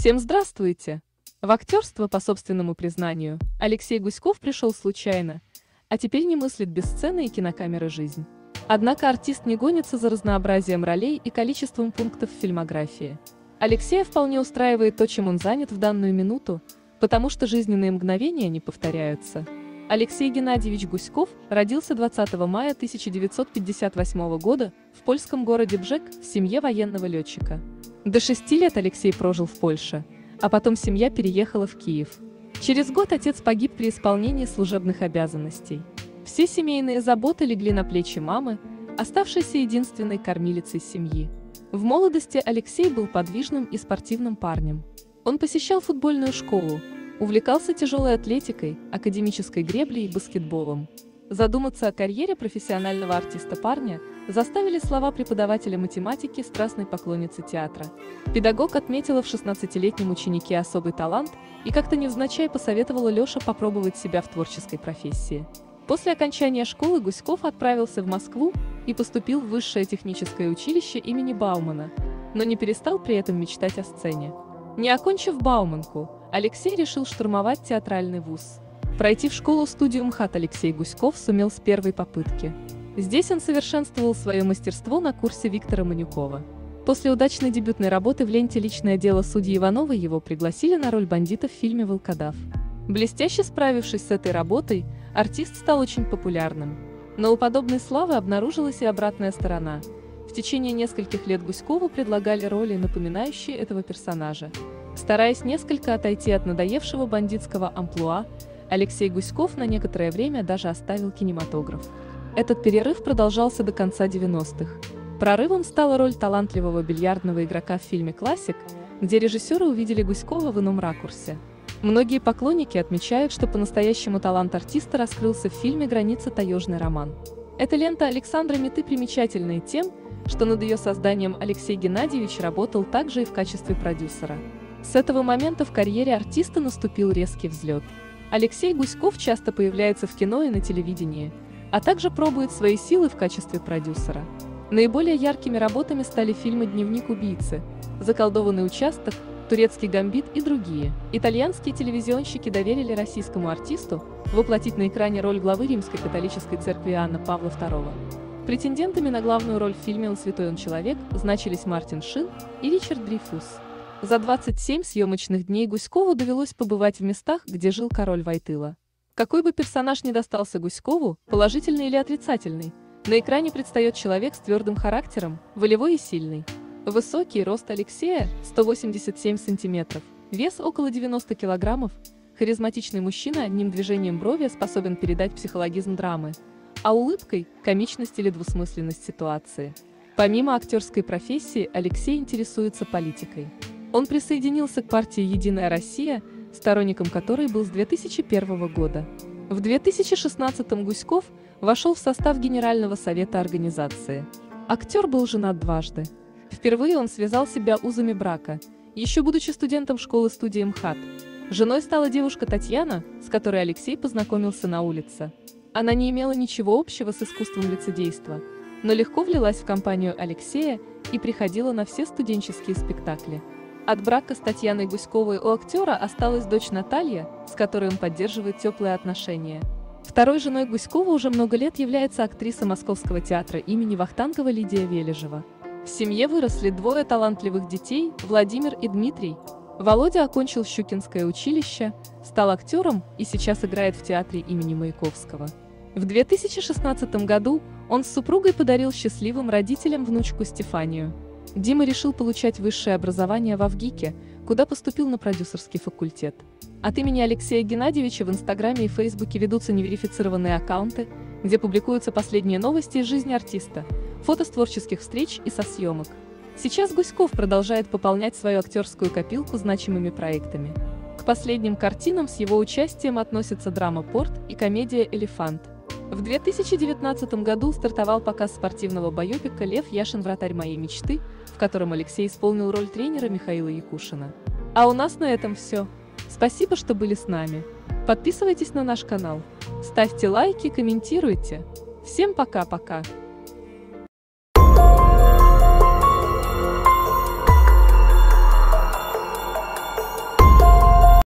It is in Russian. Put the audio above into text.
Всем здравствуйте! В актерство, по собственному признанию, Алексей Гуськов пришел случайно, а теперь не мыслит без сцены и кинокамеры жизнь. Однако артист не гонится за разнообразием ролей и количеством пунктов в фильмографии. Алексея вполне устраивает то, чем он занят в данную минуту, потому что жизненные мгновения не повторяются. Алексей Геннадьевич Гуськов родился 20 мая 1958 года в польском городе Бжек в семье военного летчика. До 6 лет Алексей прожил в Польше, а потом семья переехала в Киев. Через год отец погиб при исполнении служебных обязанностей. Все семейные заботы легли на плечи мамы, оставшейся единственной кормилицей семьи. В молодости Алексей был подвижным и спортивным парнем. Он посещал футбольную школу, увлекался тяжелой атлетикой, академической греблей и баскетболом. Задуматься о карьере профессионального артиста парня заставили слова преподавателя математики, страстной поклонницы театра. Педагог отметила в 16-летнем ученике особый талант и как-то невзначай посоветовала Леше попробовать себя в творческой профессии. После окончания школы Гуськов отправился в Москву и поступил в Высшее техническое училище имени Баумана, но не перестал при этом мечтать о сцене. Не окончив Бауманку, Алексей решил штурмовать театральный вуз. Пройти в школу-студию МХАТ Алексей Гуськов сумел с первой попытки. Здесь он совершенствовал свое мастерство на курсе Виктора Манюкова. После удачной дебютной работы в ленте «Личное дело судьи Ивановой» его пригласили на роль бандита в фильме «Волкодав». Блестяще справившись с этой работой, артист стал очень популярным. Но у подобной славы обнаружилась и обратная сторона. В течение нескольких лет Гуськову предлагали роли, напоминающие этого персонажа. Стараясь несколько отойти от надоевшего бандитского амплуа, Алексей Гуськов на некоторое время даже оставил кинематограф. Этот перерыв продолжался до конца 90-х. Прорывом стала роль талантливого бильярдного игрока в фильме «Классик», где режиссеры увидели Гуськова в ином ракурсе. Многие поклонники отмечают, что по-настоящему талант артиста раскрылся в фильме «Граница. Таежный роман». Эта лента Александра Миты примечательна и тем, что над ее созданием Алексей Геннадьевич работал также и в качестве продюсера. С этого момента в карьере артиста наступил резкий взлет. Алексей Гуськов часто появляется в кино и на телевидении, а также пробует свои силы в качестве продюсера. Наиболее яркими работами стали фильмы «Дневник убийцы», «Заколдованный участок», «Турецкий гамбит» и другие. Итальянские телевизионщики доверили российскому артисту воплотить на экране роль главы Римской католической церкви Иоанна Павла II. Претендентами на главную роль в фильме «О святой он человек» значились Мартин Шин и Ричард Дрейфус. За 27 съемочных дней Гуськову довелось побывать в местах, где жил король Войтыла. Какой бы персонаж ни достался Гуськову, положительный или отрицательный, на экране предстает человек с твердым характером, волевой и сильный. Высокий рост Алексея – 187 сантиметров, вес около 90 килограммов, харизматичный мужчина одним движением брови способен передать психологизм драмы, а улыбкой – комичность или двусмысленность ситуации. Помимо актерской профессии, Алексей интересуется политикой. Он присоединился к партии «Единая Россия», сторонником которой был с 2001 года. В 2016-м Гуськов вошел в состав Генерального совета организации. Актер был женат дважды. Впервые он связал себя узами брака, еще будучи студентом школы-студии МХАТ. Женой стала девушка Татьяна, с которой Алексей познакомился на улице. Она не имела ничего общего с искусством лицедейства, но легко влилась в компанию Алексея и приходила на все студенческие спектакли. От брака с Татьяной Гуськовой у актера осталась дочь Наталья, с которой он поддерживает теплые отношения. Второй женой Гуськова уже много лет является актриса Московского театра имени Вахтангова Лидия Вележева. В семье выросли двое талантливых детей – Владимир и Дмитрий. Володя окончил Щукинское училище, стал актером и сейчас играет в театре имени Маяковского. В 2016 году он с супругой подарил счастливым родителям внучку Стефанию. Дима решил получать высшее образование в ВГИКе, куда поступил на продюсерский факультет. От имени Алексея Геннадьевича в Инстаграме и Фейсбуке ведутся неверифицированные аккаунты, где публикуются последние новости из жизни артиста, фото с творческих встреч и со съемок. Сейчас Гуськов продолжает пополнять свою актерскую копилку значимыми проектами. К последним картинам с его участием относятся драма «Порт» и комедия «Элефант». В 2019 году стартовал показ спортивного байопика «Лев Яшин. Вратарь моей мечты», в котором Алексей исполнил роль тренера Михаила Якушина. А у нас на этом все. Спасибо, что были с нами. Подписывайтесь на наш канал, ставьте лайки, комментируйте. Всем пока-пока!